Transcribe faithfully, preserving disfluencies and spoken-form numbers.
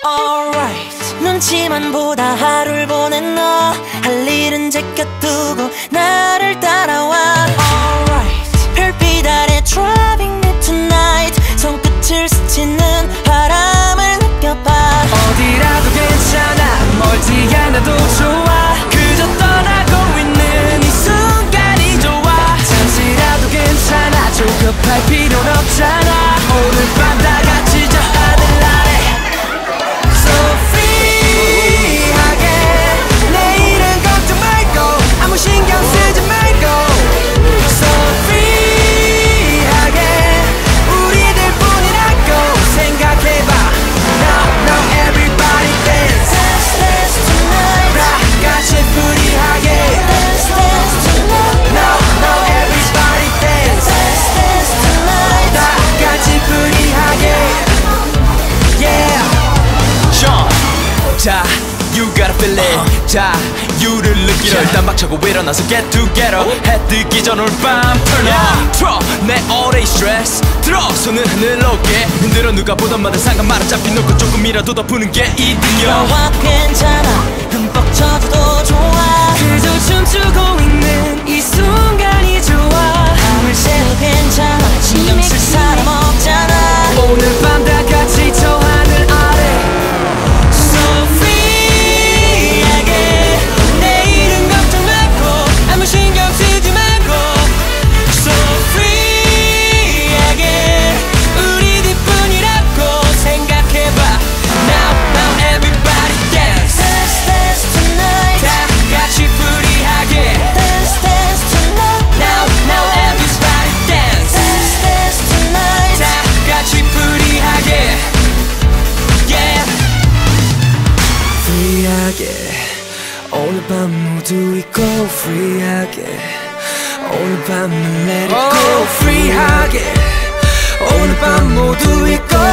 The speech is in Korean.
Alright, 눈치만 보다 하루를 보낸 너, 할 일은 제껴두고 나를 따라와. Alright, 별빛 아래 driving me tonight, 손끝을 스치는 바람을 느껴봐. 어디라도 괜찮아, 멀지 않아도 좋아, 그저 떠나고 있는 이 순간이 좋아. 잠시라도 괜찮아, 조급할 필요는 없잖아. 오늘 밤 다 같이 저 하늘 아래 So free하게, 내일은 걱정 말고 아무 신경 쓰지 말고 So free하게, 우리들뿐이라고 생각해봐. Now, now everybody dance, Dance, dance tonight, 다 같이 free하게. dance, dance tonight, Now, now everybody dance, dance, dance tonight. 다 같이 free하게. Yeah. 자, you gotta feel it. 자, you를 느끼려 일단 박차고 일어나서 get together. 해 뜨기 전 오늘 밤 turn up. 틀어 내 all day stress, 들어 손을 하늘 높게 흔들어. 누가 보던 마다 상관 말아 잡힌 놓고 조금이라도 더 푸는 게 이득이야. 너와도 괜찮아, 흠뻑 젖어도 좋아, 그저 춤추고 있는 이 순간이 좋아. 밤을 새도 괜찮아, 신경 쓸 사람 없잖아. 오늘 밤 다 같이 저 하늘 아래 So free하게, 내일은 걱정 말고 아무 신경 쓰지 말고 So free하게, 우리들뿐이라고 생각해봐. Now, now everybody dance, Dance, dance tonight, 다 같이 free하게. dance, dance tonight, Now, now everybody dance, dance, dance tonight. 다 같이 free하게. Yeah. free하게, 오늘 밤 모두 잊고 free하게. 오늘 밤은 let it go free하게. 오늘 밤 모두 잊고